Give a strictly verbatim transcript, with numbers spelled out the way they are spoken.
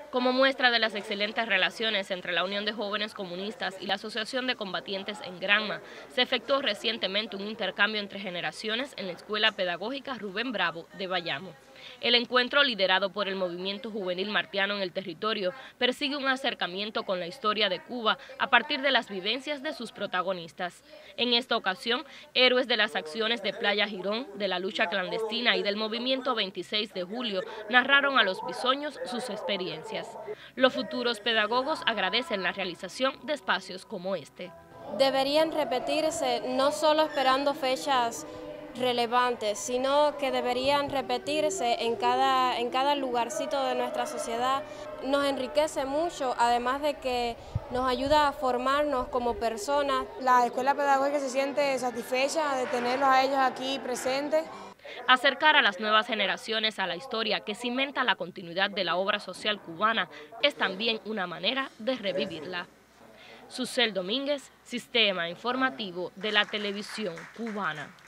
Como muestra de las excelentes relaciones entre la Unión de Jóvenes Comunistas y la Asociación de Combatientes en Granma, se efectuó recientemente un intercambio entre generaciones en la Escuela Pedagógica Rubén Bravo de Bayamo. El encuentro, liderado por el movimiento juvenil martiano en el territorio, persigue un acercamiento con la historia de Cuba a partir de las vivencias de sus protagonistas. En esta ocasión, héroes de las acciones de Playa Girón, de la lucha clandestina y del movimiento veintiséis de julio narraron a los bisoños sus experiencias. Los futuros pedagogos agradecen la realización de espacios como este. Deberían repetirse no solo esperando fechas relevantes, sino que deberían repetirse en cada, en cada lugarcito de nuestra sociedad. Nos enriquece mucho, además de que nos ayuda a formarnos como personas. La escuela pedagógica se siente satisfecha de tenerlos a ellos aquí presentes. Acercar a las nuevas generaciones a la historia que cimenta la continuidad de la obra social cubana es también una manera de revivirla. Susel Domínguez, Sistema Informativo de la Televisión Cubana.